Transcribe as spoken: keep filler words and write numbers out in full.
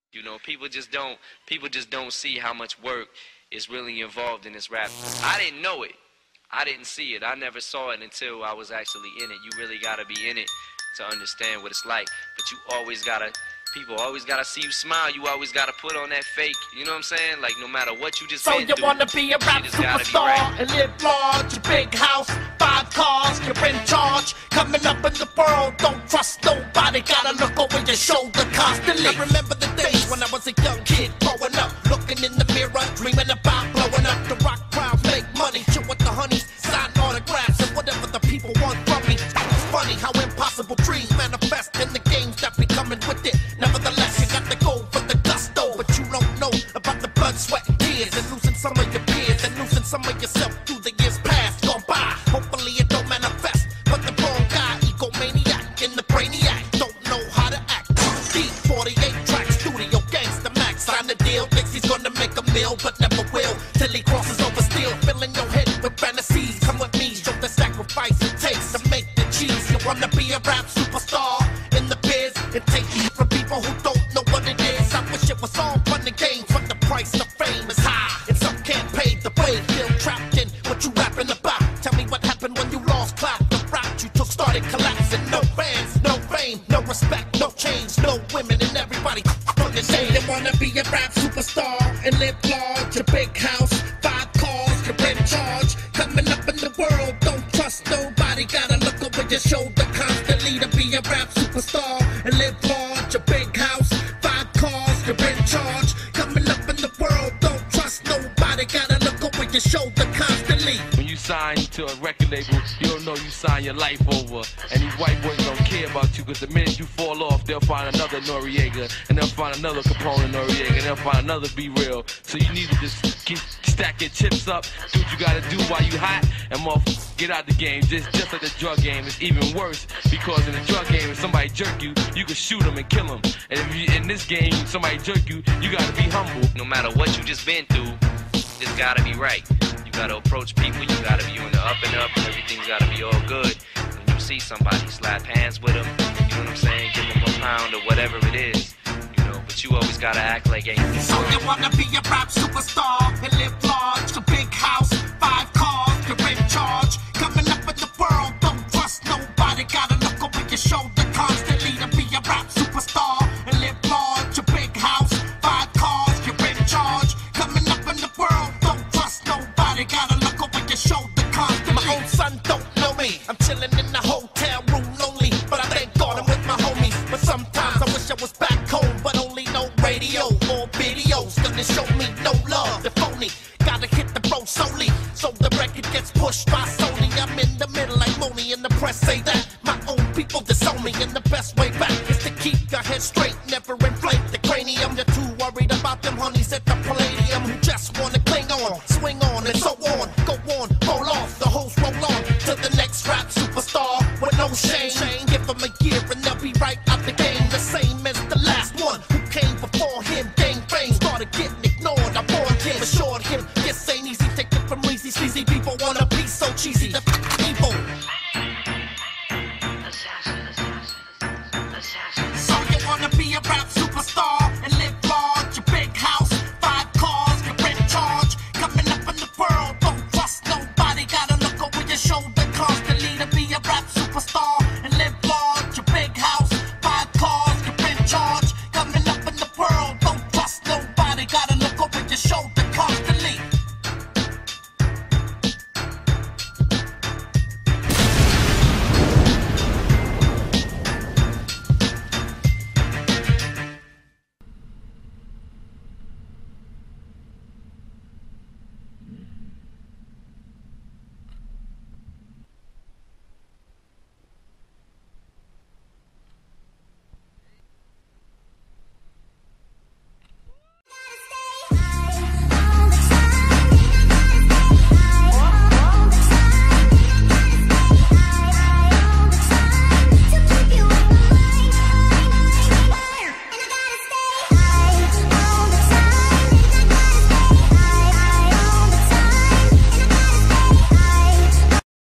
You know, people just don't people just don't see how much work is really involved in this rap. I didn't know it. I didn't see it. I never saw it until I was actually in it. You really gotta be in it to understand what it's like. But you always gotta, people always gotta see you smile. You always gotta put on that fake, you know what I'm saying? Like no matter what you just So been you through, wanna be a rap superstar right. and live large, a big house, five cars, you're in charge. Coming up in the world, don't trust nobody. Gotta look over your shoulder constantly. I remember the days when I was a young kid growing up, looking in the mirror, dreaming about blowing up. The rock crowds make money, chill with the honeys, sign autographs and whatever the people want from me. It's funny how impossible dreams manifest in the games that be coming with it. Nevertheless, you got to go for the gusto, but you don't know about the blood, sweat, and tears, and losing some of your peers, and losing some of yourself through the years past gone by. Hopefully it don't manifest, but the wrong guy, egomaniac in the brainiac, don't know how to act. D forty-eight track studio gangsta max, sign the deal, thinks he's gonna make a meal, but never will, till he crosses over steel, filling your head with fantasies. Come with me, show the sacrifice it takes to make the cheese. You wanna be a rap superstar in the biz, and take heat from people who don't know what it is. I wish it was all fun and games, but the price of fame is high, and some can't pay the way. Feel trapped in what you rapping about. Tell me what happened when you lost clout. The route you took started collapsing. No fans, no fame, no respect, no change, no women, and everybody on your name. You wanna be a rap superstar and live large, a big house, five cars, you're in charge. Coming up in the world, don't trust nobody. Gotta look over your shoulder constantly to be a rap superstar and live large, a big house, five cars, you're in charge. Coming up in the world, don't trust nobody. Gotta look over your shoulder constantly. When you sign to a record label, you don't know you sign your life over. And these white boys don't care about you, because the minute you fall off, they'll find another Noriega, and they'll find another Capone Noriega, and they'll find another Be Real. So you need to just get, stack your chips up, do what you gotta do while you hot, and motherfucker, get out the game. Just, just like the drug game, it's even worse, because in the drug game, if somebody jerk you, you can shoot them and kill them. And if you, in this game, somebody jerk you, you gotta be humble. No matter what you just been through, it's gotta be right. You gotta approach people, you gotta be on the up and up, and everything's gotta be all good. When you see somebody, slap hands with them, you know what I'm saying, give them a pound or whatever it is, you know, but you always gotta act like anything. So you wanna be a rap superstar and live large, a big house, five cars, you're in charge. Coming up in the world, don't trust nobody. Gotta look over your shoulder constantly to be a rap superstar and live large, a big house, five cars, you're in charge. Coming up in the world, don't trust nobody. Gotta look over your shoulder constantly. My own son don't know me. I'm chilling in the hotel room lonely, but I thank God I'm with my homies. But sometimes I wish I was back home, but only no radio or videos gonna show me no love. The phony gotta hit the road solely, so the record gets pushed by Sony. I'm in the middle like Moni, and the press say that my own people disown me, and the best way back is to keep your head straight, never inflate the cranium. You're too worried about them honeys at the Palladium who just wanna cling on, swing on, and so on.